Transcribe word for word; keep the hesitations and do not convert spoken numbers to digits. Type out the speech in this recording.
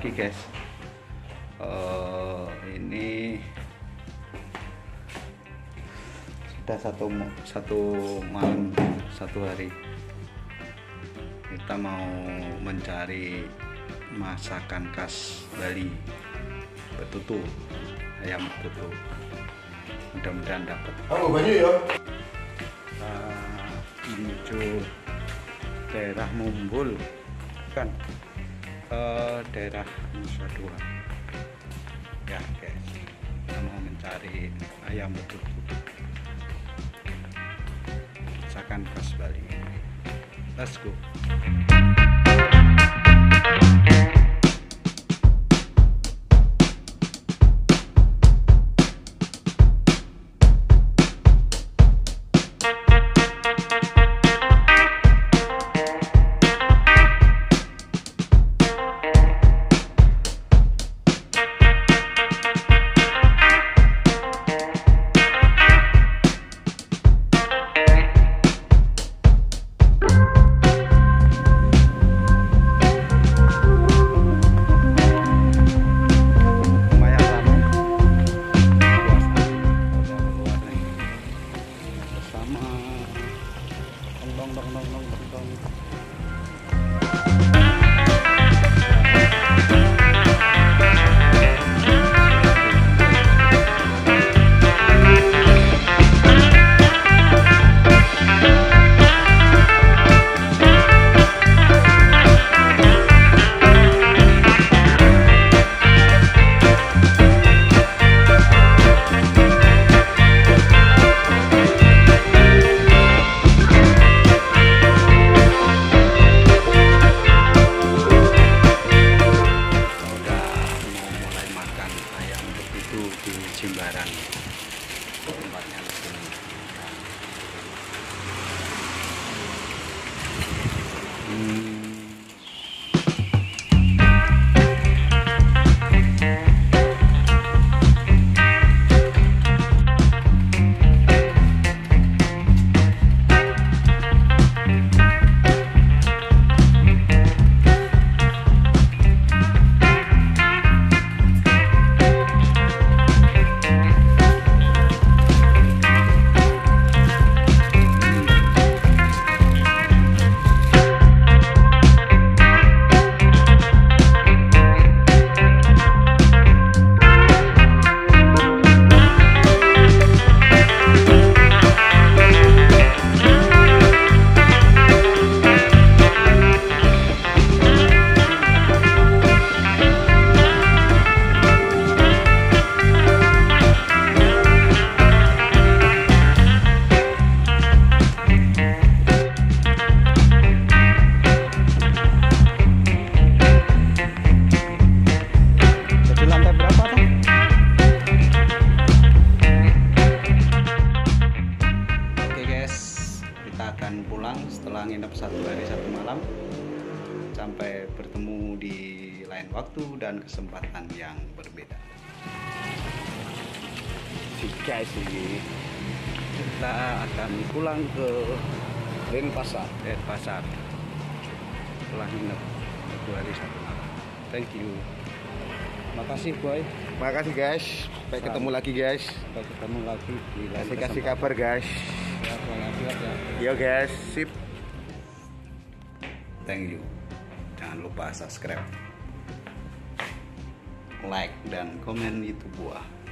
lagi guys. Uh, ini sudah satu satu malam satu hari kita mau mencari masakan khas Bali, betutu, ayam betutu. Mudah-mudahan dapat. Oh banyak ya. Uh, menuju daerah Mumbul, kan? Uh, daerah Nusa Dua. Ya guys, kita mau mencari ayam betutu, masakan khas Bali. Let's go. Di Jimbaran tempatnya di sini. Hmm. Akan pulang setelah nginep satu hari satu malam. Sampai bertemu di lain waktu dan kesempatan yang berbeda. Si guys ini kita akan pulang ke Denpasar. Denpasar setelah nginep satu hari satu malam. Thank you. Makasih boy. Makasih guys. Sampai ketemu lagi guys. Sampai ketemu lagi di lain kasih kasih kabar guys. Ya, ya. Yo guys, sip. Thank you. Jangan lupa subscribe, like dan komen YouTube gua.